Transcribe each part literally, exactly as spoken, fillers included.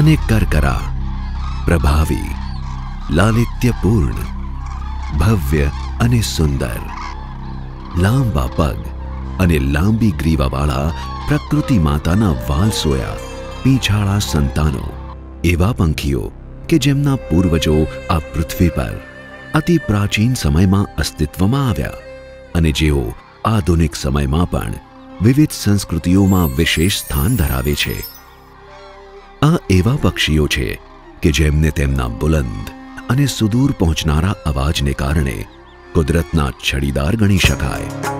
અને કરકરા, પ્રભાવી, લાલિત્યપૂર્ણ, ભવ્ય અને સુંદર, લાંબા પગ અને લાંબી ગ્રીવાવાળા પ્રકૃતિ માતાના વાલસોયા પીંછાળા સંતાનો, એવા પંખીઓ કે જેમના પૂર્વજો આ પૃથ્વી પર અતિ પ્રાચીન સમયમાં અસ્તિત્વમાં આવ્યા અને જેઓ આધુનિક સમયમાં પણ વિવિધ સંસ્કૃતિઓમાં વિશેષ સ્થાન ધરાવે છે. આ એવા પક્ષીઓ છે કે જેમને તેમના બુલંદ અને સુદૂર પહોંચનારા અવાજને કારણે કુદરતના છડીદાર ગણી શકાય.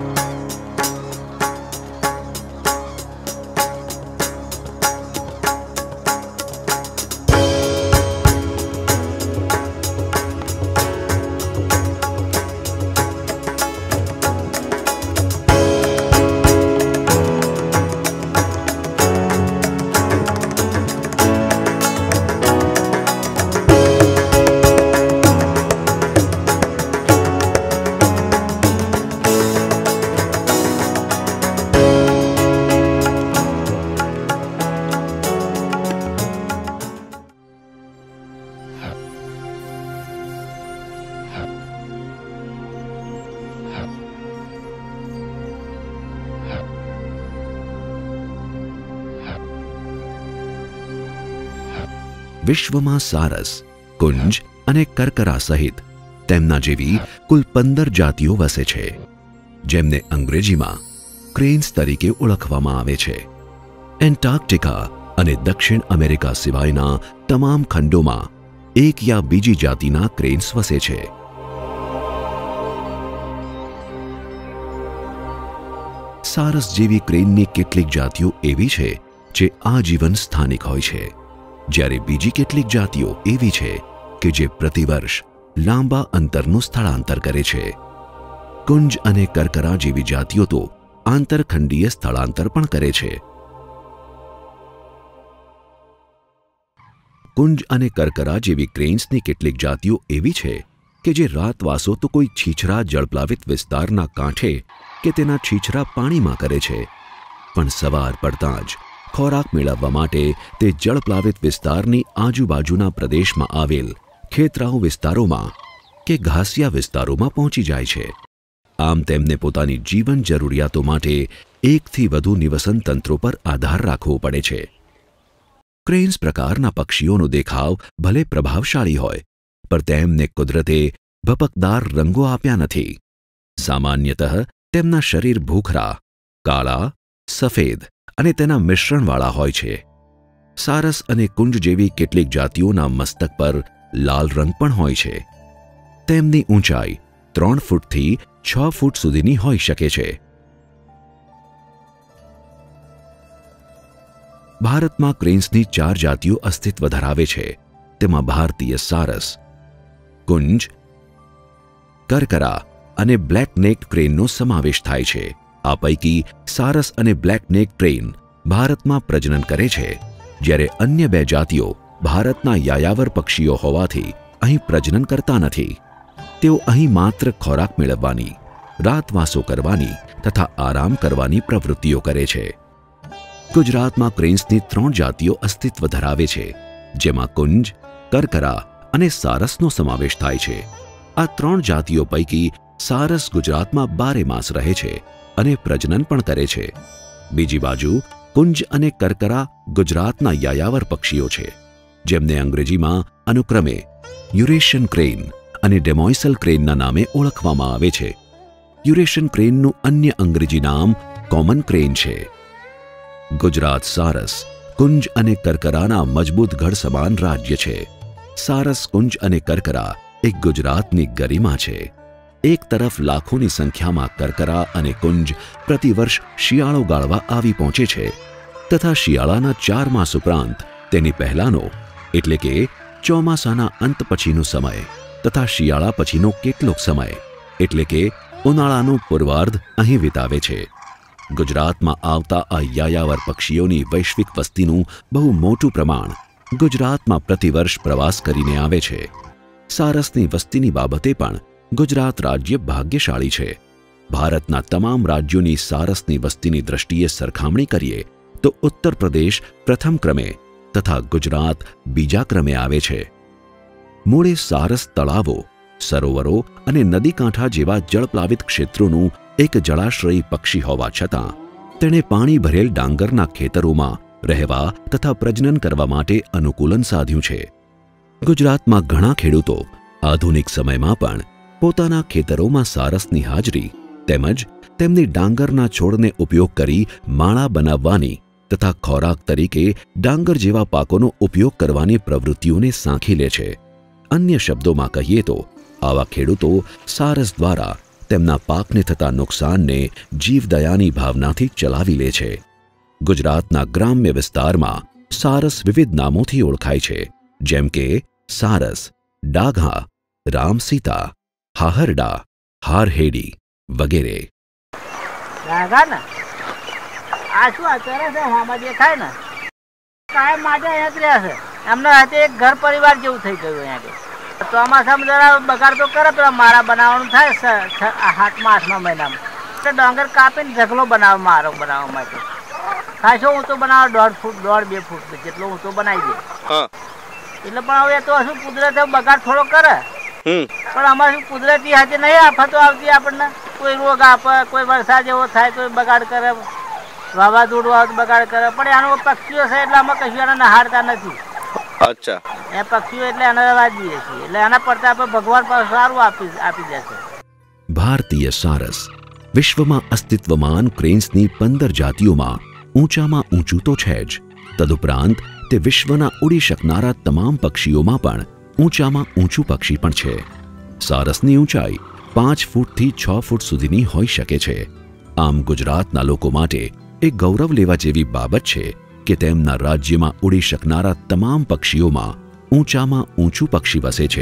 વિશ્વમાં સારસ, કુંજ અને કરકરા સહિત તેમના જેવી કુલ પંદર જાતિઓ વસે છે, જેમને અંગ્રેજીમાં ક્રેન્સ તરીકે ઓળખવામાં આવે છે. એન્ટાર્કટિકા અને દક્ષિણ અમેરિકા સિવાયના તમામ ખંડોમાં એક યા બીજી જાતિના ક્રેન્સ વસે છે. સારસ જેવી ક્રેનની કેટલીક જાતિઓ એવી છે જે આજીવન સ્થાનિક હોય છે, જ્યારે બીજી કેટલીક જાતિઓ એવી છે કે જે પ્રતિવર્ષ લાંબા અંતરનું સ્થળાંતર કરે છે. કુંજ અને કરકરા જેવી જાતિઓ તો આંતરખંડીય સ્થળાંતર પણ કરે છે. કુંજ અને કરકરા જેવી ક્રેન્સની કેટલીક જાતિઓ એવી છે કે જે રાતવાસો તો કોઈ છીછરા જળપ્લાવિત વિસ્તારના કાંઠે કે તેના છીછરા પાણીમાં કરે છે, પણ સવાર પડતાં જ ખોરાક મેળવવા માટે તે જળપ્લાવિત વિસ્તારની આજુબાજુના પ્રદેશમાં આવેલ ખેતરાઉ વિસ્તારોમાં કે ઘાસિયા વિસ્તારોમાં પહોંચી જાય છે. આમ તેમને પોતાની જીવન જરૂરિયાતો માટે એકથી વધુ નિવસન તંત્રો પર આધાર રાખવો પડે છે. ક્રેન્સ પ્રકારના પક્ષીઓનો દેખાવ ભલે પ્રભાવશાળી હોય, પણ તેમને કુદરતે ભપકદાર રંગો આપ્યા નથી. સામાન્યતઃ તેમના શરીર ભૂખરા, કાળા, સફેદ અને તેના મિશ્રણવાળા હોય છે. સારસ અને કુંજ જેવી કેટલીક જાતિઓના મસ્તક પર લાલ રંગ પણ હોય છે. તેમની ઊંચાઈ ત્રણ ફૂટથી છ ફૂટ સુધીની હોઈ શકે છે. ભારતમાં ક્રેન્સની ચાર જાતિઓ અસ્તિત્વ ધરાવે છે. તેમાં ભારતીય સારસ, કુંજ, કરકરા અને બ્લેક નેક્ડ ક્રેનનો સમાવેશ થાય છે. આ પૈકી સારસ અને બ્લેક નેક્ડ ક્રેન ભારતમાં પ્રજનન કરે છે, જ્યારે અન્ય બે જાતિઓ ભારતના યાયાવર પક્ષીઓ હોવાથી અહીં પ્રજનન કરતા નથી. તેઓ અહીં માત્ર ખોરાક મેળવવાની, રાતવાસો કરવાની તથા આરામ કરવાની પ્રવૃત્તિઓ કરે છે. ગુજરાતમાં ક્રેન્સની ત્રણ જાતિઓ અસ્તિત્વ ધરાવે છે, જેમાં કુંજ, કરકરા અને સારસનો સમાવેશ થાય છે. આ ત્રણ જાતિઓ પૈકી સારસ ગુજરાતમાં બારે માસ રહે છે અને પ્રજનન પણ કરે છે. બીજી બાજુ કુંજ અને કરકરા ગુજરાતના યાયાવર પક્ષીઓ છે, જેમને અંગ્રેજીમાં અનુક્રમે યુરેશિયન ક્રેન અને ડેમોઇસલ ક્રેનના નામે ઓળખવામાં આવે છે. યુરેશિયન ક્રેનનું અન્ય અંગ્રેજી નામ કોમન ક્રેન છે. ગુજરાત સારસ, કુંજ અને કરકરાના મજબૂત ગઢ સમાન રાજ્ય છે. સારસ, કુંજ અને કરકરા એ ગુજરાતની ગરિમા છે. એક તરફ લાખોની સંખ્યામાં કરકરા અને કુંજ પ્રતિવર્ષ શિયાળો ગાળવા આવી પહોંચે છે, તથા શિયાળાના ચાર માસ ઉપરાંત તેની પહેલાનો એટલે કે ચોમાસાના અંત પછીનો સમય તથા શિયાળા પછીનો કેટલોક સમય એટલે કે ઉનાળાનો પૂર્વાર્ધ અહીં વિતાવે છે. ગુજરાતમાં આવતા આ યાયાવર પક્ષીઓની વૈશ્વિક વસ્તીનું બહુ મોટું પ્રમાણ ગુજરાતમાં પ્રતિવર્ષ પ્રવાસ કરીને આવે છે. સારસની વસ્તીની બાબતે પણ ગુજરાત રાજ્ય ભાગ્યશાળી છે. ભારતના તમામ રાજ્યોની સારસની વસ્તીની દ્રષ્ટિએ સરખામણી કરીએ તો ઉત્તર પ્રદેશ પ્રથમ ક્રમે તથા ગુજરાત બીજા ક્રમે આવે છે. મૂળે સારસ તળાવો, સરોવરો અને નદી કાંઠા જેવા જળપ્લાવિત ક્ષેત્રોનું એક જળાશ્રયી પક્ષી હોવા છતાં તેણે પાણી ભરેલ ડાંગરના ખેતરોમાં રહેવા તથા પ્રજનન કરવા માટે અનુકૂલન સાધ્યું છે. ગુજરાતમાં ઘણા ખેડૂતો આધુનિક સમયમાં પણ પોતાના ખેતરોમાં સારસની હાજરી તેમજ તેમની ડાંગરના છોડને ઉપયોગ કરી માળા બનાવવાની તથા ખોરાક તરીકે ડાંગર જેવા પાકોનો ઉપયોગ કરવાની પ્રવૃત્તિઓને સાંખી લે છે. અન્ય શબ્દોમાં કહીએ તો આવા ખેડૂતો સારસ દ્વારા તેમના પાકને થતા નુકસાનને જીવદયાની ભાવનાથી ચલાવી લે છે. ગુજરાતના ગ્રામ્ય વિસ્તારમાં સારસ વિવિધ નામોથી ઓળખાય છે, જેમ કે સારસ, ડાઘા, રામસીતા, હાહરડા, હારહેડી વગેરે. ડાઘા ને આ શું અત્યારે છે આમાં દેખાય ને કાયમ માટે અહીંયા જ રહ્યા છે. એમના હાથે એક ઘર પરિવાર જેવું થઈ ગયું અહીંયા. ચોમાસામાં જરા બગાડ તો કરે, પેલા મારા બનાવવાનું થાય સાતમા આઠમા મહિનામાં તો ડાંગર કાપીને ઢગલો બનાવે મારો બનાવવા માટે. ખાસો ઊંચો બનાવે, દોઢ ફૂટ દોઢ બે ફૂટ જેટલો ઊંચો બનાવી દે. એટલે પણ હવે તો શું કુદરત બગાડ થોડો કરે, પણ અમારે શું કુદરતી હાથે નહીં આફતો આવતી આપણને. કોઈ રોગ આપે, કોઈ વરસાદ જેવો થાય, કોઈ બગાડ કરે, વાવાઝોડું આવે બગાડ કરે, પણ એનો પક્ષીઓ છે એટલે અમે કશું એને નહારતા નથી. અચ્છા, એ પક્ષીઓ એટલે એને રવા દઈએ છીએ, એટલે એના પડતા આપણે ભગવાન પર સારું આપી આપી દેશે. ભારતીય સારસ વિશ્વમાં અસ્તિત્વમાન ક્રેન્સની પંદર જાતિઓમાં ઊંચામાં ઊંચું તો છે જ, તદુપરાંત તે વિશ્વના ઉડી શકનારા તમામ પક્ષીઓમાં પણ ઊંચામાં ઊંચું પક્ષી પણ છે. સારસની ઊંચાઈ પાંચ ફૂટથી છ ફૂટ સુધીની હોઈ શકે છે. આમ ગુજરાતના લોકો માટે એક ગૌરવ લેવા જેવી બાબત છે કે તેમના રાજ્યમાં ઉડી શકનારા તમામ પક્ષીઓમાં ઊંચામાં ઊંચું પક્ષી વસે છે.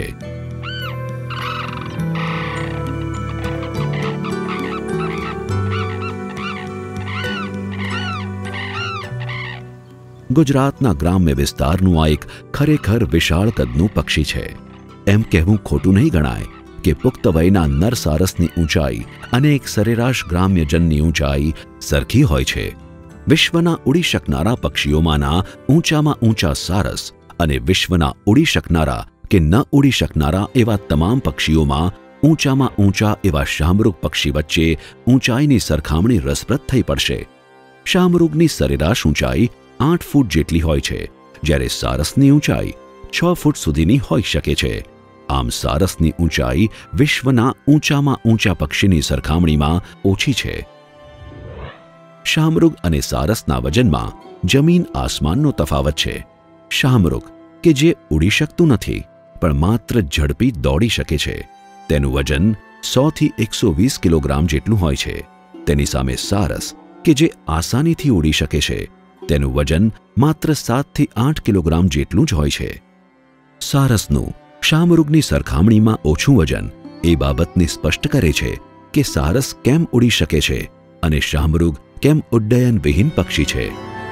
ગુજરાતના ગ્રામ્ય વિસ્તારનું આ એક ખરેખર વિશાળ કદનું પક્ષી છે. એમ કહેવું ખોટું નહીં ગણાય કે પુખ્ત વયના નર સારસની ઊંચાઈ અને એક સરેરાશ ગ્રામ્યજનની ઊંચાઈ સરખી હોય છે. વિશ્વના ઉડી શકનારા પક્ષીઓમાંના ઊંચામાં ઊંચા સારસ અને વિશ્વના ઉડી શકનારા કે ન ઉડી શકનારા એવા તમામ પક્ષીઓમાં ઊંચામાં ઊંચા એવા શાહમૃગ પક્ષી વચ્ચે ઊંચાઈની સરખામણી રસપ્રદ થઈ પડશે. શાહમૃગની સરેરાશ ઊંચાઈ આઠ ફૂટ જેટલી હોય છે, જ્યારે સારસની ઊંચાઈ છ ફૂટ સુધીની હોઈ શકે છે. આમ સારસની ઊંચાઈ વિશ્વના ઊંચામાં ઊંચા પક્ષીની સરખામણીમાં ઓછી છે. શાહમૃગ અને સારસના વજનમાં જમીન આસમાનનો તફાવત છે. શાહમૃગ કે જે ઉડી શકતું નથી પણ માત્ર ઝડપી દોડી શકે છે, તેનું વજન સો થી એકસો વીસ કિલોગ્રામ જેટલું હોય છે. તેની સામે સારસ કે જે આસાનીથી ઉડી શકે છે, તેનું વજન માત્ર સાત થી આઠ કિલોગ્રામ જેટલું જ હોય છે. સારસનું શાહમૃગની સરખામણીમાં ઓછું વજન એ બાબતને સ્પષ્ટ કરે છે કે સારસ કેમ ઉડી શકે છે અને શાહમૃગ કેમ ઉડ્ડયન વિહીન પક્ષી છે.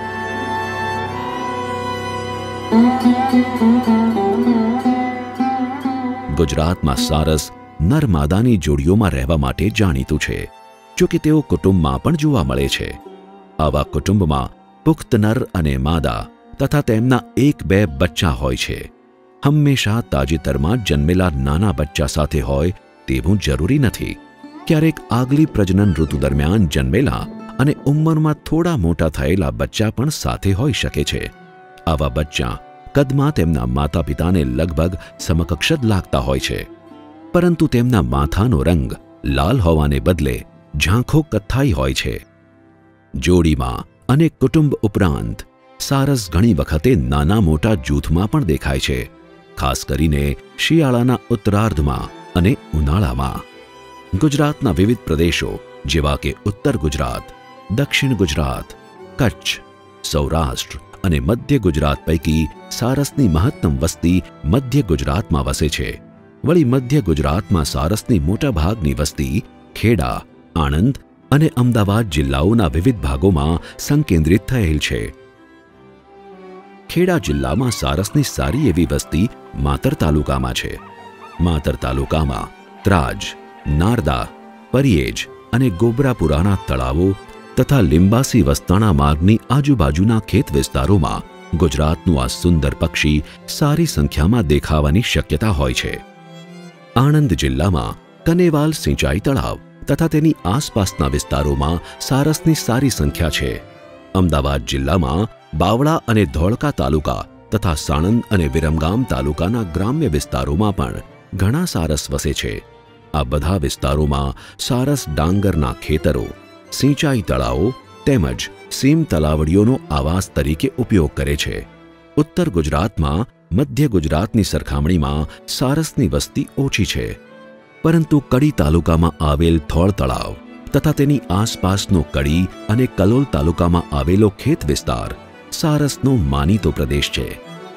ગુજરાતમાં સારસ નર માદાની જોડીઓમાં રહેવા માટે જાણીતું છે, જો કે તેઓ કુટુંબમાં પણ જોવા મળે છે. આવા કુટુંબમાં પુખ્ત નર અને માદા તથા તેમના એક બે બચ્ચા હોય છે. હંમેશા તાજેતરમાં જન્મેલા નાના બચ્ચા સાથે હોય તેવું જરૂરી નથી. ક્યારેક આગલી પ્રજનન ઋતુ દરમિયાન જન્મેલા અને ઉંમરમાં થોડા મોટા થયેલા બચ્ચા પણ સાથે હોઈ શકે છે. આવા બચ્ચા કદમાં તેમના માતા પિતાને લગભગ સમકક્ષ જ લાગતા હોય છે, પરંતુ તેમના માથાનો રંગ લાલ હોવાને બદલે ઝાંખો કથ્થાઈ હોય છે. જોડીમાં અને કુટુંબ ઉપરાંત સારસ ઘણી વખતે નાના મોટા જૂથમાં પણ દેખાય છે, ખાસ કરીને શિયાળાના ઉત્તરાર્ધમાં અને ઉનાળામાં. ગુજરાતના વિવિધ પ્રદેશો જેવા કે ઉત્તર ગુજરાત, દક્ષિણ ગુજરાત, કચ્છ, સૌરાષ્ટ્ર અને મધ્ય ગુજરાત પૈકી સારસની મહત્તમ વસ્તી મધ્ય ગુજરાતમાં વસે છે. વળી મધ્ય ગુજરાતમાં સારસની મોટાભાગની વસ્તી ખેડા, આણંદ અને અમદાવાદ જિલ્લાઓના વિવિધ ભાગોમાં સંકેન્દ્રિત થયેલ છે. ખેડા જિલ્લામાં સારસની સારી એવી વસ્તી માતર તાલુકામાં છે. માતર તાલુકામાં ત્રાજ, નારદા, પરિયેજ અને ગોબરાપુરાના તળાવો તથા લિંબાસી વસ્તાણા માર્ગની આજુબાજુના ખેત વિસ્તારોમાં ગુજરાતનું આ સુંદર પક્ષી સારી સંખ્યામાં દેખાવાની શક્યતા હોય છે. આણંદ જિલ્લામાં કનેવાલ સિંચાઈ તળાવ તથા તેની આસપાસના વિસ્તારોમાં સારસની સારી સંખ્યા છે. અમદાવાદ જિલ્લામાં બાવળા અને ધોળકા તાલુકા તથા સાણંદ અને વિરમગામ તાલુકાના ગ્રામ્ય વિસ્તારોમાં પણ ઘણા સારસ વસે છે. આ બધા વિસ્તારોમાં સારસ ડાંગરના ખેતરો, સિંચાઈ તળાવો તેમજ સીમ તલાવડીઓનો આવાસ તરીકે ઉપયોગ કરે છે. ઉત્તર ગુજરાતમાં મધ્ય ગુજરાતની સરખામણીમાં સારસની વસ્તી ઓછી છે, પરંતુ કડી તાલુકામાં આવેલ થોળ તળાવ તથા તેની આસપાસનો કડી અને કલોલ તાલુકામાં આવેલો ખેત વિસ્તાર સારસનો માનીતો પ્રદેશ છે.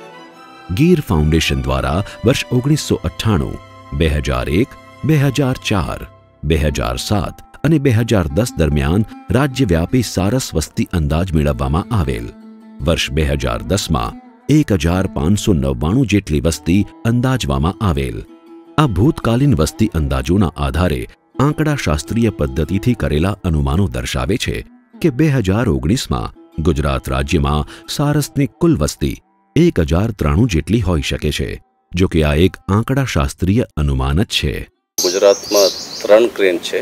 ગીર ફાઉન્ડેશન દ્વારા વર્ષ ઓગણીસો અઠ્ઠાણું, બે હજાર એક, બે હજાર ચાર, બે હજાર સાત અને બે હજાર દસ દરમિયાન રાજ્યવ્યાપી સારસ વસ્તી અંદાજ મેળવવામાં આવેલ. વર્ષ બે હજાર દસમાં એક હજાર પાંચસો નવ્વાણું જેટલી વસ્તી અંદાજવામાં આવેલ. આ ભૂતકાલીન વસ્તી અંદાજોના આધારે આંકડાશાસ્ત્રીય પદ્ધતિથી કરેલા અનુમાનો દર્શાવે છે કે બે હજાર ઓગણીસમાં ગુજરાત રાજ્યમાં સારસની કુલ વસ્તી એક હજાર ત્રાણું જેટલી હોઈ શકે છે. જો કે આ એક આંકડાશાસ્ત્રીય અનુમાન જ છે. ગુજરાતમાં ત્રણ ક્રેન છે.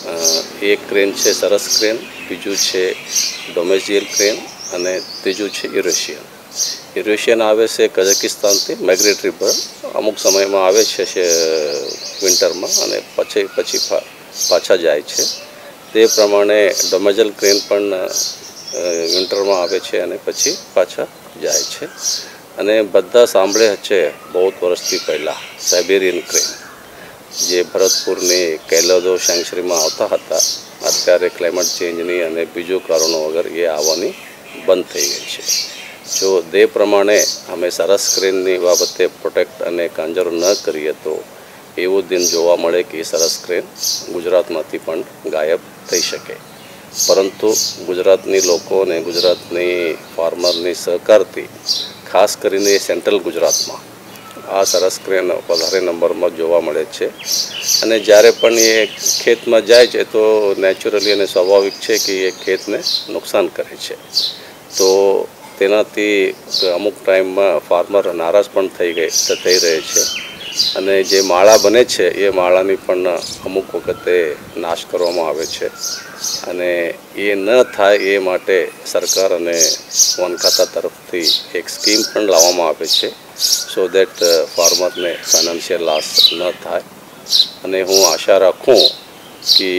એક ક્રેન છે સરસ ક્રેન, બીજું છે ડોમેસ્ટિયલ ક્રેન અને ત્રીજું છે યુરેશિયન. યુરેશિયન આવે છે કઝાકિસ્તાનથી માઇગ્રેટરી બર્ડ, અમુક સમયમાં આવે છે વિન્ટરમાં અને પછી પછી પાછા જાય છે. તે પ્રમાણે ડોમેસ્ટિયલ ક્રેન પણ વિન્ટરમાં આવે છે અને પછી પાછા જાય છે. અને બધા સાંભળે છે બહુ વર્ષથી પહેલાં સાઇબેરિયન ક્રેન, જે ભરતપુરની કૈલાદો સેન્ચુરીમાં આવતા હતા. અત્યારે ક્લાઇમેટ ચેન્જની અને બીજું કારણો વગર એ આવવાની બંધ થઈ ગઈ છે. જો તે પ્રમાણે અમે સરસ ક્રેનની બાબતે પ્રોટેક્ટ અને કન્ઝર્વ ન કરીએ તો એવું દિન જોવા મળે કે સરસ ક્રેન ગુજરાતમાંથી પણ ગાયબ થઈ શકે. પરંતુ ગુજરાતની લોકો અને ગુજરાતની ફાર્મરની સહકારથી ખાસ કરીને સેન્ટ્રલ ગુજરાતમાં આ સરસ ક્રેન વધારે નંબરમાં જોવા મળે છે. અને જ્યારે પણ એ ખેતમાં જાય છે તો નેચરલી અને સ્વાભાવિક છે કે એ ખેતને નુકસાન કરે છે. તો તેનાથી અમુક ટાઈમમાં ફાર્મર નારાજ પણ થઈ ગઈ થઈ રહે છે. અને જે માળા બને છે એ માળાની પણ અમુક વખતે નાશ કરવામાં આવે છે. અને એ ન થાય એ માટે સરકાર અને વન ખાતા તરફથી એક સ્કીમ પણ લાવવામાં આવે છે, સો દેટ ફાર્મરને ફાઇનાન્શિયલ લોસ ન થાય. અને હું આશા રાખું કે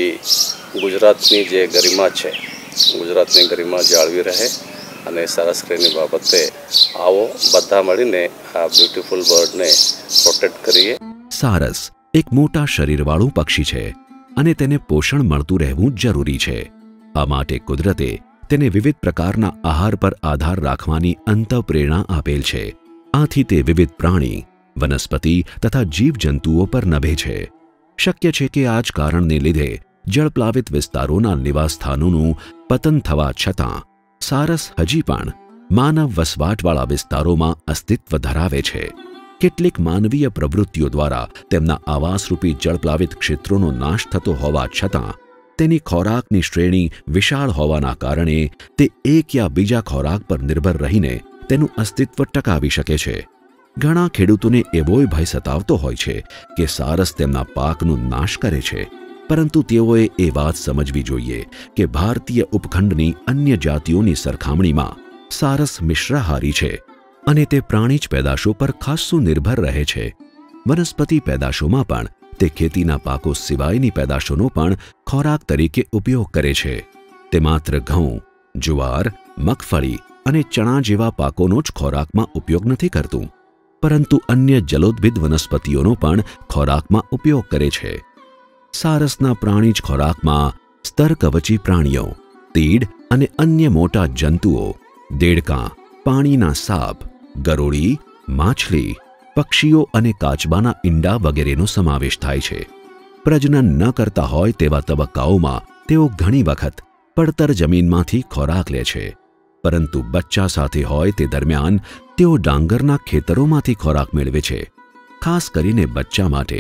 ગુજરાતની જે ગરિમા છે, ગુજરાતની ગરિમા જાળવી રહે અને સરસ ક્રેનની બાબતે આવો બધા મળીને આ બ્યુટીફુલ બર્ડને પ્રોટેક્ટ કરીએ. સારસ એક મોટા શરીરવાળું પક્ષી છે અને તેને પોષણ મળતું રહેવું જરૂરી છે. આ માટે કુદરતે તેને વિવિધ પ્રકારના આહાર પર આધાર રાખવાની અંતઃપ્રેરણા આપેલ છે. આથી તે વિવિધ પ્રાણી, વનસ્પતિ તથા જીવજંતુઓ પર નભે છે. શક્ય છે કે આ જ કારણને લીધે જળપ્લાવિત વિસ્તારોના નિવાસસ્થાનોનું પતન થવા છતાં સારસ હજી પણ માનવ વસવાટવાળા વિસ્તારોમાં અસ્તિત્વ ધરાવે છે. કેટલીક માનવીય પ્રવૃત્તિઓ દ્વારા તેમના આવાસરૂપી જળપ્લાવિત ક્ષેત્રોનો નાશ થતો હોવા છતાં તેની ખોરાકની શ્રેણી વિશાળ હોવાના કારણે તે એક યા બીજા ખોરાક પર નિર્ભર રહીને તેનું અસ્તિત્વ ટકાવી શકે છે. ઘણા ખેડૂતોને એવોય ભય સતાવતો હોય છે કે સારસ તેમના પાકનો નાશ કરે છે, પરંતુ તેઓએ એ વાત સમજવી જોઈએ કે ભારતીય ઉપખંડની અન્ય જાતિઓની સરખામણીમાં સારસ મિશ્રાહારી છે અને તે પ્રાણીજ પેદાશો પર ખાસ્સું નિર્ભર રહે છે. વનસ્પતિ પેદાશોમાં પણ તે ખેતીના પાકો સિવાયની પેદાશોનો પણ ખોરાક તરીકે ઉપયોગ કરે છે. તે માત્ર ઘઉં, જુવાર, મગફળી અને ચણા જેવા પાકોનો જ ખોરાકમાં ઉપયોગ નથી કરતું, પરંતુ અન્ય જલોદભિદ વનસ્પતિઓનો પણ ખોરાકમાં ઉપયોગ કરે છે. સારસના પ્રાણીજ ખોરાકમાં સ્તરકવચી પ્રાણીઓ, તીડ અને અન્ય મોટા જંતુઓ, દેડકાં, પાણીના સાપ, ગરોળી, માછલી, પક્ષીઓ અને કાચબાના ઈંડા વગેરેનો સમાવેશ થાય છે. પ્રજનન ન કરતા હોય તેવા તબક્કાઓમાં તેઓ ઘણી વખત પડતર જમીનમાંથી ખોરાક લે છે, પરંતુ બચ્ચા સાથે હોય તે દરમિયાન તેઓ ડાંગરના ખેતરોમાંથી ખોરાક મેળવે છે. ખાસ કરીને બચ્ચા માટે.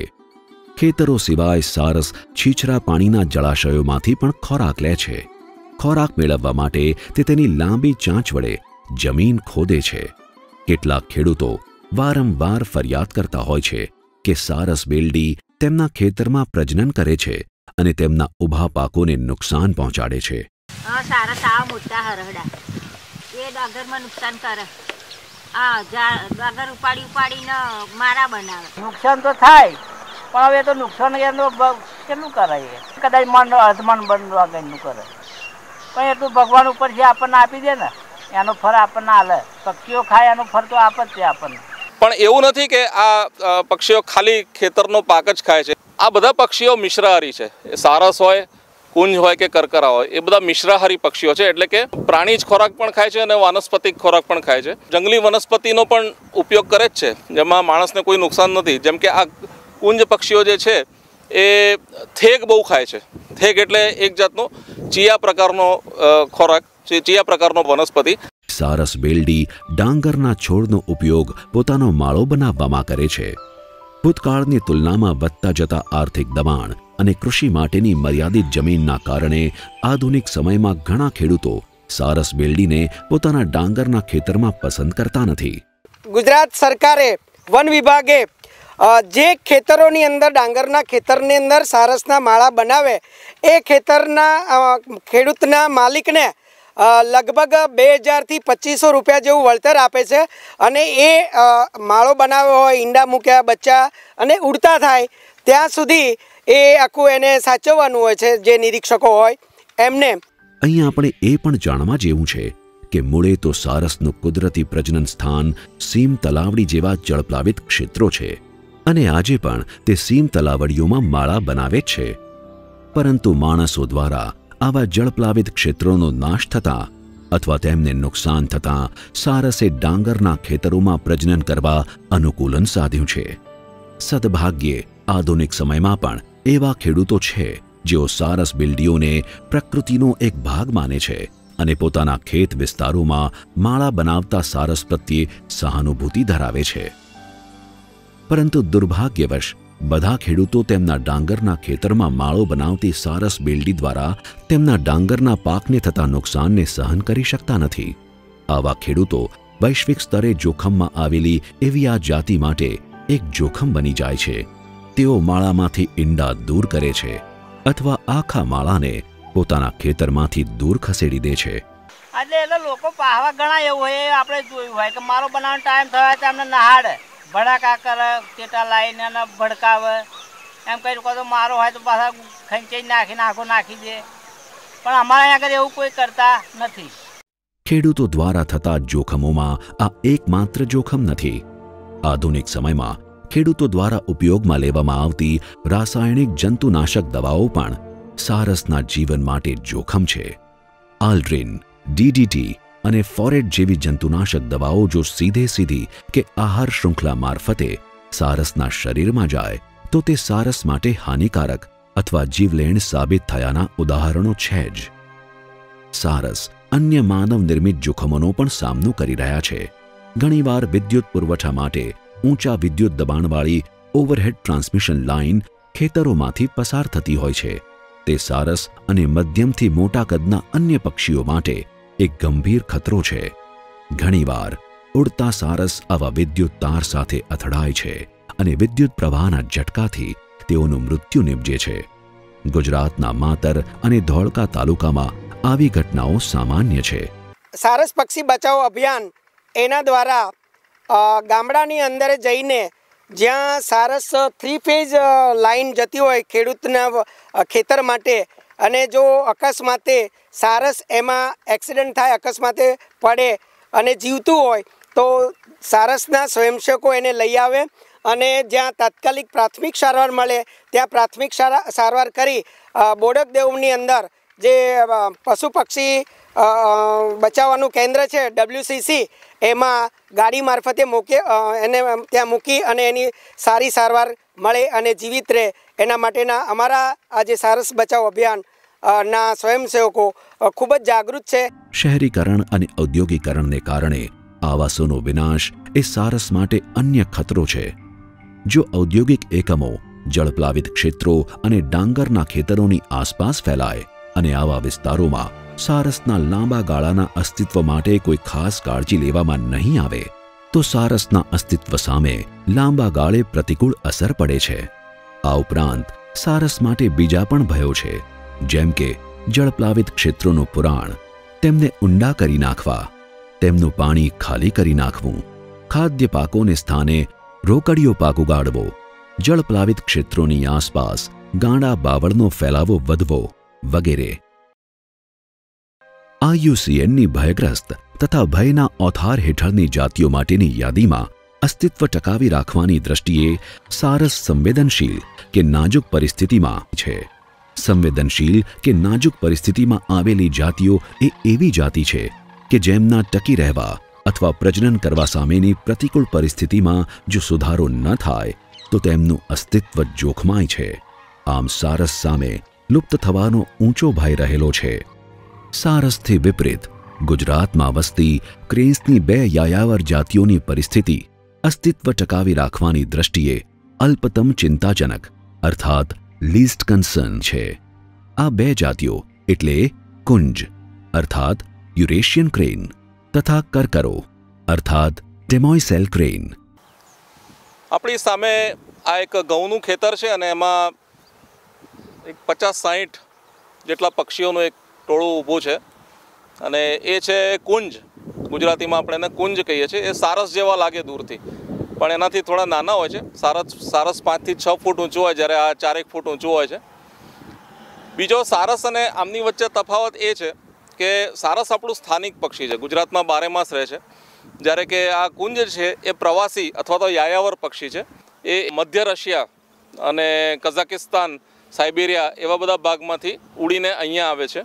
ખેતરો સિવાય સારસ છીછરા પાણીના જળાશયોમાંથી પણ ખોરાક લે છે. ખોરાક મેળવવા માટે તે તેની લાંબી ચાંચ વડે જમીન ખોદે છે. કેટલાક ખેડૂતો વારંવાર ફરિયાદ કરતા હોય છે કે સારસ બેલડી તેમના ખેતરમાં પ્રજનન કરે છે અને તેમના ઊભા પાકોને નુકસાન પહોંચાડે છે. સારસ આવા મોટા હરહડા એ ડાંગરમાં નુકસાન કરે. આ ડાંગર ઉપાડી ઉપાડીને મારા બનાવે. નુકસાન તો થાય, પણ હવે તો નુકસાન એનું કેટલું કરાય? કદાચ મન અર્ધમન બનવા કંઈનું કરે, પણ એટલું ભગવાન ઉપર જે આપણને આપી દે ને એનો ફળ આપણને હાલે. પક્ષીઓ ખાય એનો ફળ તો આપ જ છે આપણને. પણ એવું નથી કે આ પક્ષીઓ ખાલી ખેતરનો પાક જ ખાય છે. આ બધા પક્ષીઓ મિશ્રાહારી છે. એ સારસ હોય, કુંજ હોય કે કરકરા હોય, એ બધા મિશ્રાહારી પક્ષીઓ છે. એટલે કે પ્રાણી જ ખોરાક પણ ખાય છે અને વાનસ્પતિક ખોરાક પણ ખાય છે. જંગલી વનસ્પતિનો પણ ઉપયોગ કરે જ છે, જેમાં માણસને કોઈ નુકસાન નથી. જેમ કે આ કુંજ પક્ષીઓ જે છે એ થેગ બહુ ખાય છે. થેગ એટલે એક જાતનો ચિયા પ્રકારનો ખોરાક, ચિયા પ્રકારનો વનસ્પતિ. સારસ બેલડી ડાંગરના છોડનો ઉપયોગ પોતાનો માળો બનાવવામાં કરે છે. ભૂતકાળની તુલનામાં વધતા જતા આર્થિક દબાણ અને કૃષિ માટેની મર્યાદિત જમીનના કારણે આધુનિક સમયમાં ઘણા ખેડૂતો સારસ બેલડીને પોતાના ડાંગરના ખેતરમાં પસંદ કરતા નથી. ગુજરાત સરકારે વન વિભાગે જે ખેતરોની અંદર ડાંગરના ખેતરની અંદર સારસના માળા બનાવે એ ખેતરના ખેડૂતના માલિકને લગભગ બે હજારથી પચીસો રૂપિયા જેવું વળતર આપે છે. અને એ માળો બનાવ્યો હોય, ઈંડા મૂક્યા, બચ્ચા અને ઉડતા થાય ત્યાં સુધી એ આખું એને સાચવવાનું હોય છે જે નિરીક્ષકો હોય એમને. અહીં આપણે એ પણ જાણવા જેવું છે કે મૂળે તો સારસનું કુદરતી પ્રજનન સ્થાન સીમ તલાવડી જેવા જળપ્લાવિત ક્ષેત્રો છે અને આજે પણ તે સીમ તલાવડીઓમાં માળા બનાવે જ છે. પરંતુ માણસો દ્વારા આવા જળપ્લાવિત ક્ષેત્રોનો નાશ થતાં અથવા તેમને નુકસાન થતાં સારસે ડાંગરના ખેતરોમાં પ્રજનન કરવા અનુકૂલન સાધ્યું છે. સદભાગ્યે આધુનિક સમયમાં પણ એવા ખેડૂતો છે જેઓ સારસ બેલડીઓને પ્રકૃતિનો એક ભાગ માને છે અને પોતાના ખેત વિસ્તારોમાં માળા બનાવતા સારસ પ્રત્યે સહાનુભૂતિ ધરાવે છે. પરંતુ દુર્ભાગ્યવશ બધા ખેડૂતો તેમના ડાંગરના ખેતરમાં માળો બનાવતી સારસ બેલડી દ્વારા તેમના ડાંગરના પાકને થતા નુકસાનને સહન કરી શકતા નથી. આવા ખેડૂતો વૈશ્વિક સ્તરે જોખમમાં આવેલી એવી આ જાતિ માટે એક જોખમ બની જાય છે. તેઓ માળામાંથી ઈંડા દૂર કરે છે અથવા આખા માળાને પોતાના ખેતરમાંથી દૂર ખસેડી દે છે. એટલે એટલે લોકો પાહવા ઘણા એવું હોય, આપણે જોયું હોય કે મારો બનાવવાનો ટાઈમ થયો તો એમને નહાડે, ભડાકા કરે, ટેટા લાવીને એને ભડકાવે. એમ કહી કહો તો મારો હોય તો પાછા ખંચી નાખીને આખો નાખી દે. પણ અમારે અહીંયા આગળ એવું કોઈ કરતા નથી. ખેડૂતો દ્વારા થતા જોખમોમાં આ એકમાત્ર જોખમ નથી. આધુનિક સમયમાં ખેડૂતો દ્વારા ઉપયોગમાં લેવામાં આવતી રાસાયણિક જંતુનાશક દવાઓ પણ સારસના જીવન માટે જોખમ છે. આલ્ડ્રીન, ડીડીટી અને ફોરેટ જેવી જંતુનાશક દવાઓ જો સીધે સીધી કે આહાર શૃંખલા મારફતે સારસના શરીરમાં જાય તો તે સારસ માટે હાનિકારક અથવા જીવલેણ સાબિત થયાના ઉદાહરણો છે જ. સારસ અન્ય માનવ નિર્મિત જોખમોનો પણ સામનો કરી રહ્યા છે. ઘણીવાર વિદ્યુત પુરવઠા માટે ઊંચા વિદ્યુત દબાણવાળી ઓવરહેડ ટ્રાન્સમિશન લાઇન ખેતરોમાંથી પસાર થતી હોય છે. તે સારસ અને મધ્યમથી મોટા કદના અન્ય પક્ષીઓ માટે એક ગંભીર ખતરો છે. ઘણીવાર ઉડતા સારસ આવા વિદ્યુત તાર સાથે અથડાય છે અને વિદ્યુત પ્રવાહના ઝટકાથી તેઓનું મૃત્યુ નિપજે છે. ગુજરાતના માતર અને ધોળકા તાલુકામાં આવી ઘટનાઓ સામાન્ય છે. સારસ પક્ષી બચાવ અભિયાન એના દ્વારા ગામડાની અંદર જઈને જ્યાં સારસ થ્રી ફેઝ લાઈન જતી હોય ખેડૂતના ખેતર માટે, અને જો અકસ્માતે સારસ એમાં એક્સિડન્ટ થાય, અકસ્માતે પડે અને જીવતું હોય તો સારસના સ્વયંસેવકો એને લઈ આવે અને જ્યાં તાત્કાલિક પ્રાથમિક સારવાર મળે ત્યાં પ્રાથમિક સારવાર કરી બોડકદેવની અંદર જે પશુ પક્ષી બચાવવાનું કેન્દ્ર છે ડબલ્યુસીસી, એમાં ગાડી મારફતે મૂકે એને ત્યાં મૂકી અને એની સારી સારવાર મળે અને જીવિત રહે એના માટેના અમારા આ જે સારસ બચાવ અભિયાન ના સ્વયંસેવકો ખૂબ જ જાગૃત છે. શહેરીકરણ અને ઔદ્યોગિકરણને કારણે આવાસોનો વિનાશ એ સારસ માટે અન્ય ખતરો છે. જો ઔદ્યોગિક એકમો જળપ્લાવિત ક્ષેત્રો અને ડાંગરના ખેતરોની આસપાસ ફેલાય અને આવા વિસ્તારોમાં સારસના લાંબા ગાળાના અસ્તિત્વ માટે કોઈ ખાસ કાળજી લેવામાં નહીં આવે તો સારસના અસ્તિત્વ સામે લાંબા ગાળે પ્રતિકૂળ અસર પડે છે. આ ઉપરાંત સારસ માટે બીજા પણ ભયો છે, જેમ કે જળપ્લાવિત ક્ષેત્રોનું પુરાણ, તેમને ઊંડા કરી નાખવા, તેમનું પાણી ખાલી કરી નાખવું, ખાદ્ય પાકોને સ્થાને રોકડીયો પાક ઉગાડવો, જળપ્લાવિત ક્ષેત્રોની આસપાસ ગાંડા બાવળનો ફેલાવો વધવો વગેરે. આઈયુસીએનની ભયગ્રસ્ત તથા ભયના ઓથાર હેઠળની જાતિઓ માટેની યાદીમાં અસ્તિત્વ ટકાવી રાખવાની દ્રષ્ટિએ સારસ સંવેદનશીલ કે નાજુક પરિસ્થિતિમાં છે. સંવેદનશીલ કે નાજુક પરિસ્થિતિમાં આવેલી જાતિઓ એ એવી જાતિ છે કે જેમના ટકી રહેવા અથવા પ્રજનન કરવા સામેની પ્રતિકૂળ પરિસ્થિતિમાં જો સુધારો ન થાય તો તેમનું અસ્તિત્વ જોખમાય છે. આમ સારસ સામે લુપ્ત થવાનો ઊંચો ભય રહેલો છે. સારસથી વિપરીત ગુજરાતમાં વસતી ક્રેન્સની બે યાયાવર જાતિઓની પરિસ્થિતિ અસ્તિત્વ ટકાવી રાખવાની દ્રષ્ટિએ અલ્પતમ ચિંતાજનક અર્થાત લીસ્ટ કન્સર્ન છે. આ બે જાતિઓ એટલે કુંજ અર્થાત યુરેશિયન ક્રેન તથા કરકરો અર્થાત ડેમોઇસેલ ક્રેન. આપણી સામે આ એક ઘઉંનું ખેતર છે અને એમાં એક પચાસ સાહીઠ જેટલા પક્ષીઓનું એક ટોળું ઊભું છે અને એ છે કુંજ. ગુજરાતીમાં આપણે એને કુંજ કહીએ છીએ. એ સારસ જેવા લાગે દૂરથી, પણ એનાથી થોડા નાના હોય છે. સારસ સારસ પાંચથી છ ફૂટ ઊંચું હોય, જ્યારે આ ચારેક ફૂટ ઊંચું હોય છે. બીજો સારસ અને આમની વચ્ચે તફાવત એ છે કે સારસ આપણું સ્થાનિક પક્ષી છે, ગુજરાતમાં બારેમાસ રહે છે, જ્યારે કે આ કુંજ છે એ પ્રવાસી અથવા તો યાયાવર પક્ષી છે. એ મધ્ય રશિયા અને કઝાકિસ્તાન, સાઇબેરિયા એવા બધા ભાગમાંથી ઉડીને અહીંયા આવે છે.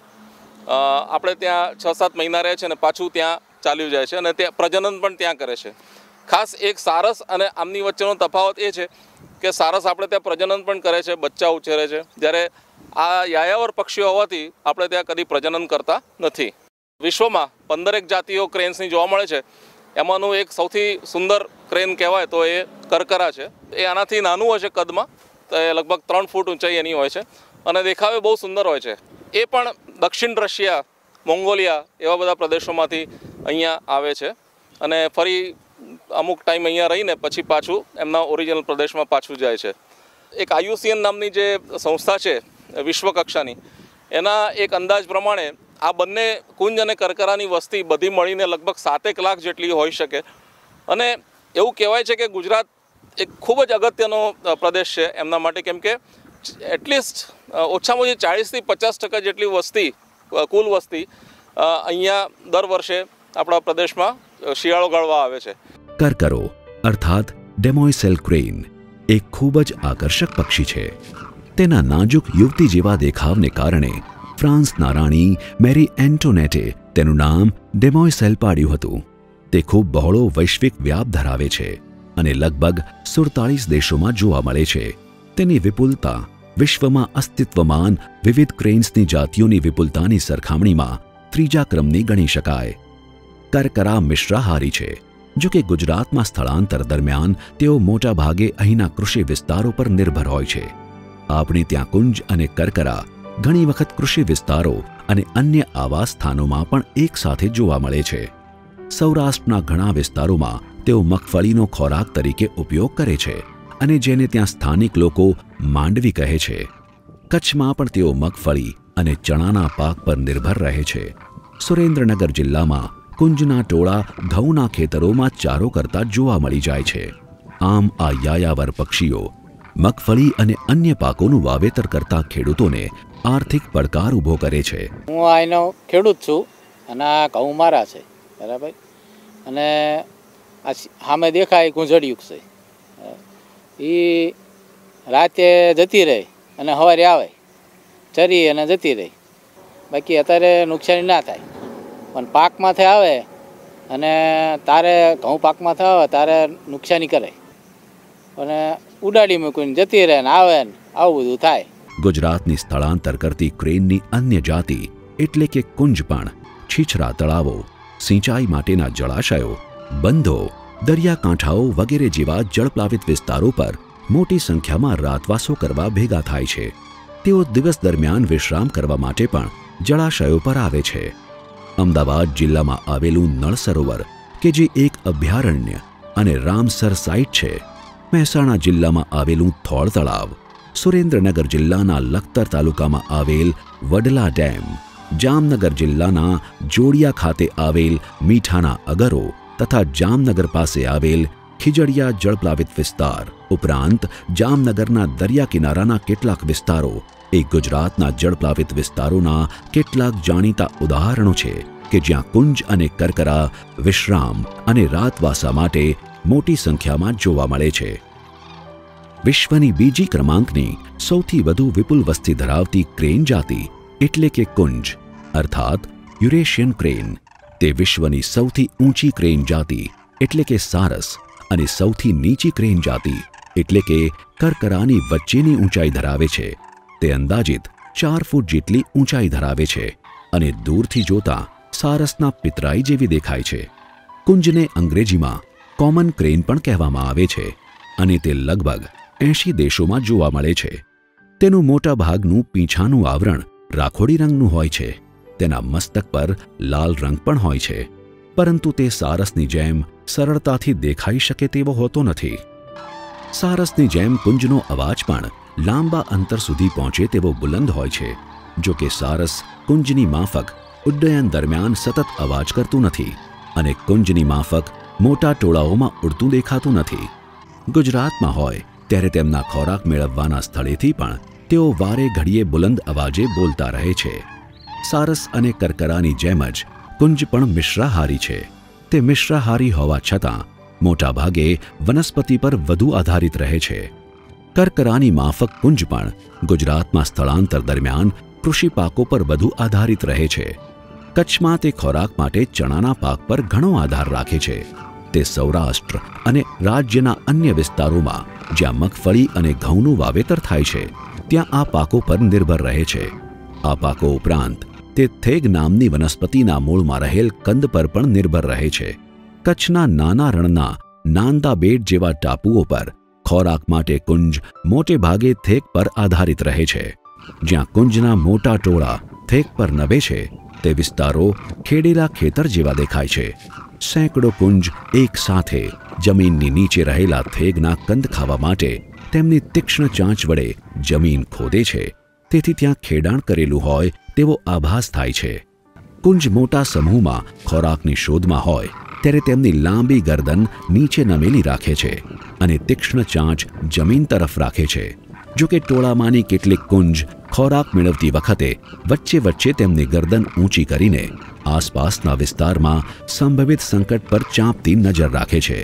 આપણે ત્યાં છ સાત મહિના રહે છે અને પાછું ત્યાં ચાલ્યું જાય છે અને તે પ્રજનન પણ ત્યાં કરે છે. ખાસ એક સારસ અને આમની વચ્ચેનો તફાવત એ છે કે સારસ આપણે ત્યાં પ્રજનન પણ કરે છે, બચ્ચા ઉછેરે છે, જ્યારે આ યાયાવર પક્ષીઓ હોવાથી આપણે ત્યાં કદી પ્રજનન કરતા નથી. વિશ્વમાં પંદરેક જાતિઓ ક્રેન્સની જોવા મળે છે. એમાંનું એક સૌથી સુંદર ક્રેન કહેવાય તો એ કરકરા છે. એ આનાથી નાનું હોય છે કદમાં, તો એ લગભગ ત્રણ ફૂટ ઊંચાઈ એની હોય છે અને દેખાવે બહુ સુંદર હોય છે. એ પણ દક્ષિણ રશિયા, મોંગોલિયા એવા બધા પ્રદેશોમાંથી અહીંયા આવે છે અને ફરી અમુક ટાઈમ અહીંયા રહીને પછી પાછું એમના ઓરિજિનલ પ્રદેશમાં પાછું જાય છે. એક આઈયુસીએન નામની જે સંસ્થા છે વિશ્વ કક્ષાની, એના એક અંદાજ પ્રમાણે આ બંને કુંજ અને કરકરાની વસ્તી બધી મળીને લગભગ સાતેક લાખ જેટલી હોઈ શકે. અને એવું કહેવાય છે કે ગુજરાત એક ખૂબ જ અગત્યનો પ્રદેશ છે એમના માટે, કેમ કે એટલીસ્ટ ઓછામાં ઓછી ચાળીસથી પચાસ ટકા જેટલી વસ્તી, કુલ વસ્તી અહીંયા દર વર્ષે આપણા પ્રદેશમાં શિયાળો ગાળવા આવે છે. કરકરો અર્થાત ડેમોઇસેલ ક્રેન એક ખૂબ જ આકર્ષક પક્ષી છે. તેના નાજુક યુવતી જેવા દેખાવને કારણે ફ્રાન્સના રાણી મેરી એન્ટોનેટે તેનું નામ ડેમોઇસેલ પાડ્યું હતું. તે ખૂબ બહોળો વૈશ્વિક વ્યાપ ધરાવે છે અને લગભગ સુડતાલીસ દેશોમાં જોવા મળે છે. તેની વિપુલતા વિશ્વમાં અસ્તિત્વમાન વિવિધ ક્રેન્સની જાતિઓની વિપુલતાની સરખામણીમાં ત્રીજા ક્રમની ગણી શકાય. કરકરા મિશ્રાહારી છે. જો કે ગુજરાતમાં સ્થળાંતર દરમિયાન તેઓ મોટા ભાગે અહીંના કૃષિ વિસ્તારો પર નિર્ભર હોય છે. આપણે ત્યાં કુંજ અને કરકરા ઘણી વખત કૃષિ વિસ્તારો અને અન્ય આવાસ સ્થાનોમાં પણ એક સાથે જોવા મળે છે. સૌરાષ્ટ્રના ઘણા વિસ્તારોમાં તેઓ મગફળીનો ખોરાક તરીકે ઉપયોગ કરે છે અને જેને ત્યાં સ્થાનિક લોકો માંડવી કહે છે. કચ્છમાં પણ તેઓ મગફળી અને ચણાના પાક પર નિર્ભર રહે છે. સુરેન્દ્રનગર જિલ્લામાં કુંજના ટોળા ઘઉંના ખેતરોમાં ચારો કરતા જોવા મળી જાય છે. આમ આ યાયાવર પક્ષીઓ મગફળી અને અન્ય પાકોનું વાવેતર કરતા ખેડૂતોને આર્થિક પડકાર ઊભો કરે છે. હું અહીંનો ખેડૂત છું અને આ ઘઉં મારા છે, બરાબર. અને આ સામે દેખાય ગુંજળિયું છે, એ રાતે જતી રહે અને સવારે આવે ચરી અને જતી રહે. બાકી અત્યારે નુકસાની ના થાય, પણ પાકમાંથી આવે અને તારે ઘઉં પાકમાંથી આવે તારે નુકસાની કરે અને ઉડાડી મૂકીને જતી રહે ને આવે ને આવું બધું થાય. ગુજરાતની સ્થળાંતર કરતી ક્રેનની અન્ય જાતિ એટલે કે કુંજ પણ છીછરા તળાવો, સિંચાઈ માટેના જળાશયો, બંધો, દરિયાકાંઠાઓ વગેરે જેવા જળપ્લાવિત વિસ્તારો પર મોટી સંખ્યામાં રાતવાસો કરવા ભેગા થાય છે. તેઓ દિવસ દરમિયાન વિશ્રામ કરવા માટે પણ જળાશયો પર આવે છે. અમદાવાદ જિલ્લામાં આવેલું નળ સરોવર કે જે એક અભયારણ્ય અને રામસર સાઇટ છે, મહેસાણા જિલ્લામાં આવેલું થોળ તળાવ, સુરેન્દ્રનગર જિલ્લાના લખતર તાલુકામાં આવેલ વડલા ડેમ, જામનગર જિલ્લાના જોડિયા ખાતે આવેલ મીઠાના અગરો તથા જામનગર પાસે આવેલ ખીજડીયા જળપ્લાવિત વિસ્તાર ઉપરાંત જામનગરના દરિયા કિનારાના કેટલાક વિસ્તારો એ ગુજરાતના જળપ્લાવિત વિસ્તારોના કેટલાક જાણીતા ઉદાહરણો છે કે જ્યાં કુંજ અને કરકરા વિશ્રામ અને રાતવાસા માટે મોટી સંખ્યામાં જોવા મળે છે. વિશ્વની બીજી ક્રમાંકની સૌથી વધુ વિપુલ વસ્તી ધરાવતી ક્રેન જાતિ એટલે કે કુંજ અર્થાત યુરેશિયન ક્રેન, તે વિશ્વની સૌથી ઊંચી ક્રેન જાતિ એટલે કે સારસ અને સૌથી નીચી ક્રેન જાતિ એટલે કે કરકરાની વચ્ચેની ઊંચાઈ ધરાવે છે. તે અંદાજિત ચાર ફૂટ જેટલી ઊંચાઈ ધરાવે છે અને દૂરથી જોતા સારસના પિતરાઈ જેવી દેખાય છે. કુંજને અંગ્રેજીમાં કોમન ક્રેન પણ કહેવામાં આવે છે અને તે લગભગ એંશી દેશોમાં જોવા મળે છે. તેનું મોટા ભાગનું પીંછાનું આવરણ રાખોડી રંગનું હોય છે. તેના મસ્તક પર લાલ રંગ પણ હોય છે, પરંતુ તે સારસની જેમ સરળતાથી દેખાઈ શકે તેવો હોતો નથી. સારસની જેમ કુંજનો અવાજ પણ લાંબા અંતર સુધી પહોંચે તેવો બુલંદ હોય છે. જો કે સારસ કુંજની માફક ઉડ્ડયન દરમિયાન સતત અવાજ કરતું નથી અને કુંજની માફક મોટા ટોળાઓમાં ઉડતું દેખાતું નથી. ગુજરાતમાં હોય ત્યારે તેમના ખોરાક મેળવવાના સ્થળેથી પણ તેઓ વારે ઘડીએ બુલંદ અવાજે બોલતા રહે છે. સારસ અને કરકરાની જેમ જ કુંજ પણ મિશ્રાહારી છે. તે મિશ્રાહારી હોવા છતાં મોટાભાગે વનસ્પતિ પર વધુ આધારિત રહે છે. કરકરાની માફક કુંજ પણ ગુજરાતમાં સ્થળાંતર દરમિયાન કૃષિ પાકો પર વધુ આધારિત રહે છે. કચ્છમાં તે ખોરાક માટે ચણાના પાક પર ઘણો આધાર રાખે છે. તે સૌરાષ્ટ્ર અને રાજ્યના અન્ય વિસ્તારોમાં જ્યાં મગફળી અને ઘઉંનું વાવેતર થાય છે ત્યાં આ પાકો પર નિર્ભર રહે છે. આ પાકો ઉપરાંત તે થેગ નામની વનસ્પતિના મૂળમાં રહેલ કંદ પર પણ નિર્ભર રહે છે. કચ્છના નાના રણના નાંદા બેટ જેવા ટાપુઓ પર ખોરાક માટે કુંજ મોટે ભાગે થેક પર આધારિત રહે છે. જ્યાં કુંજના મોટા ટોળા થેક પર નભે છે તે વિસ્તારો ખેડેલા ખેતર જેવા દેખાય છે. સેંકડો કુંજ એક સાથે જમીનની નીચે રહેલા થેગના કંદ ખાવા માટે તેમની તીક્ષ્ણ ચાંચ વડે જમીન ખોદે છે, તેથી ત્યાં ખેડાણ કરેલું હોય તેવો આભાસ થાય છે. કુંજ મોટા સમૂહમાં ખોરાકની શોધમાં હોય ત્યારે તેમની લાંબી ગરદન નીચે નમેલી રાખે છે અને તીક્ષ્ણ ચાંચ જમીન તરફ રાખે છે. જો કે ટોળામાંની કેટલીક કુંજ ખોરાક મેળવતી વખતે વચ્ચે વચ્ચે તેમની ગરદન ઊંચી કરીને આસપાસના વિસ્તારમાં સંભવિત સંકટ પર ચાંપતી નજર રાખે છે.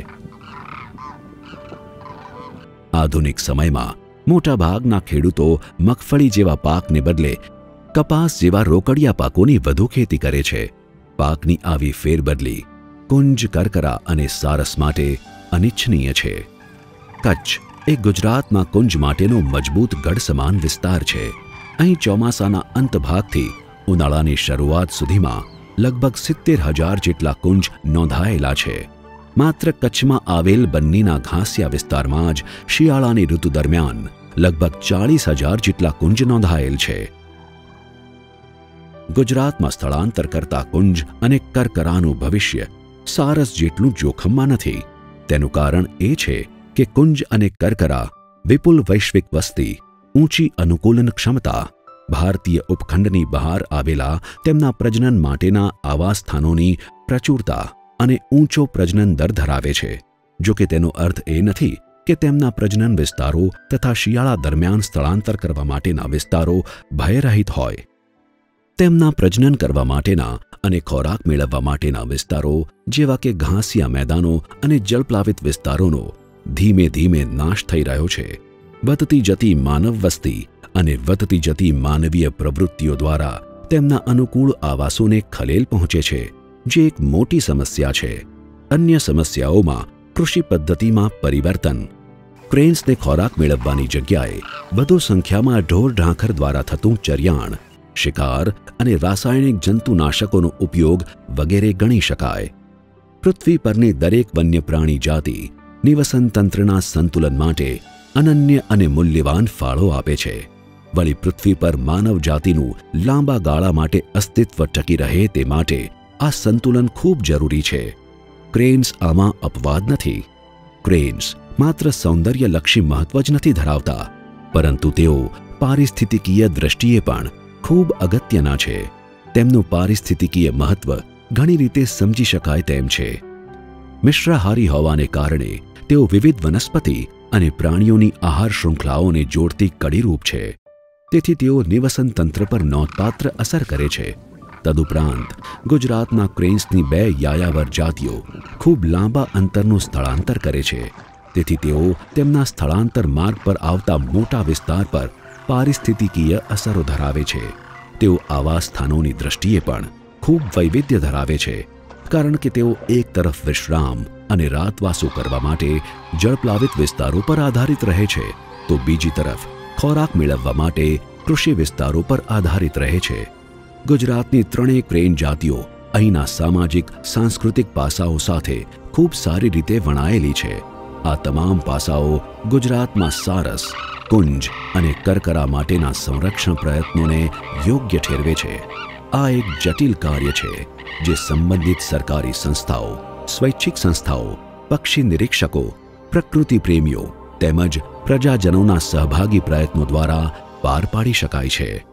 આધુનિક સમયમાં મોટાભાગના ખેડૂતો મગફળી જેવા પાકને બદલે કપાસ જેવા રોકડિયા પાકોની વધુ ખેતી કરે છે. પાકની આવી ફેરબદલી કુંજ, કરકરા અને સારસ માટે અનિચ્છનીય છે. કચ્છ એ ગુજરાતમાં કુંજ માટેનો મજબૂત ગઢ સમાન વિસ્તાર છે. અહીં ચોમાસાના અંત ભાગથી ઉનાળાની શરૂઆત સુધીમાં લગભગ સિત્તેર હજાર જેટલા કુંજ નોંધાયેલા છે. માત્ર કચ્છમાં આવેલ બન્નીના ઘાસિયા વિસ્તારમાં જ શિયાળાની ઋતુ દરમિયાન લગભગ ચાળીસ હજાર જેટલા કુંજ નોંધાયેલ છે. ગુજરાતમાં સ્થળાંતર કરતા કુંજ અને કરકરાનું ભવિષ્ય સારસ જેટલું જોખમમાં નથી. તેનું કારણ એ છે કે કુંજ અને કરકરા વિપુલ વૈશ્વિક વસ્તી, ઊંચી અનુકૂલન ક્ષમતા, ભારતીય ઉપખંડની બહાર આવેલા તેમના પ્રજનન માટેના આવાસ સ્થાનોની પ્રચુરતા અને ઊંચો પ્રજનન દર ધરાવે છે. જો કે તેનો અર્થ એ નથી કે તેમના પ્રજનન વિસ્તારો તથા શિયાળા દરમિયાન સ્થળાંતર કરવા માટેના વિસ્તારો ભયરહિત હોય. તેમના પ્રજનન કરવા માટેના અને ખોરાક મેળવવા માટેના વિસ્તારો જેવા કે ઘાસિયા મેદાનો અને જળપ્લાવિત વિસ્તારોનો ધીમે ધીમે નાશ થઈ રહ્યો છે. વધતી જતી માનવ વસ્તી અને વધતી જતી માનવીય પ્રવૃત્તિઓ દ્વારા તેમના અનુકૂળ આવાસોને ખલેલ પહોંચે છે, જે એક મોટી સમસ્યા છે. અન્ય સમસ્યાઓમાં કૃષિ પદ્ધતિમાં પરિવર્તન, ક્રેન્સને ખોરાક મેળવવાની જગ્યાએ વધુ સંખ્યામાં ઢોર ઢાંખર દ્વારા થતું ચરિયાણ, શિકાર અને રાસાયણિક જંતુનાશકોનો ઉપયોગ વગેરે ગણી શકાય. પૃથ્વી પરની દરેક વન્ય પ્રાણી જાતિ નિવસન તંત્રના સંતુલન માટે અનન્ય અને મૂલ્યવાન ફાળો આપે છે. વળી પૃથ્વી પર માનવ જાતિનું લાંબા ગાળા માટે અસ્તિત્વ ટકી રહે તે માટે આ સંતુલન ખૂબ જરૂરી છે. ક્રેન્સ આમાં અપવાદ નથી. ક્રેન્સ માત્ર સૌંદર્યલક્ષી મહત્વ જ નથી ધરાવતા, પરંતુ તેઓ પારિસ્થિતિકીય દૃષ્ટિએ પણ ખૂબ અગત્યના છે. તેમનું પારિસ્થિતિકીય મહત્વ ઘણી રીતે સમજી શકાય તેમ છે. મિશ્રાહારી હોવાને કારણે તેઓ વિવિધ વનસ્પતિ અને પ્રાણીઓની આહાર શૃંખલાઓને જોડતી કડીરૂપ છે. તેથી તેઓ નિવસન તંત્ર પર નોંધપાત્ર અસર કરે છે. તદુપરાંત ગુજરાતના ક્રેન્સની બે યાયાવર જાતિઓ ખૂબ લાંબા અંતરનું સ્થળાંતર કરે છે. તેથી તેઓ તેમના સ્થળાંતર માર્ગ પર આવતા મોટા વિસ્તાર પર પારિસ્થિતિકીય અસરો ધરાવે છે. તેઓ આવાસ સ્થાનોની દૃષ્ટિએ પણ ખૂબ વૈવિધ્ય ધરાવે છે, કારણ કે તેઓ એક તરફ વિશ્રામ અને રાતવાસો કરવા માટે જળપ્લાવિત વિસ્તારો પર આધારિત રહે છે, તો બીજી તરફ ખોરાક મેળવવા માટે કૃષિ વિસ્તારો પર આધારિત રહે છે. ગુજરાતની ત્રણેય ક્રેન જાતિઓ અહીંના સામાજિક સાંસ્કૃતિક પાસાઓ સાથે ખૂબ સારી રીતે વણાયેલી છે. આ તમામ પાસાઓ ગુજરાતમાં સારસ, કુંજ અને કરકરા માટેના સંરક્ષણ પ્રયત્નોને યોગ્ય ઠેરવે છે. આ એક જટિલ કાર્ય છે જે સંબંધિત સરકારી સંસ્થાઓ, સ્વૈચ્છિક સંસ્થાઓ, પક્ષી નિરીક્ષકો, પ્રકૃતિ પ્રેમીઓ તેમજ પ્રજાજનોના સહભાગી પ્રયત્નો દ્વારા પાર પાડી શકાય છે.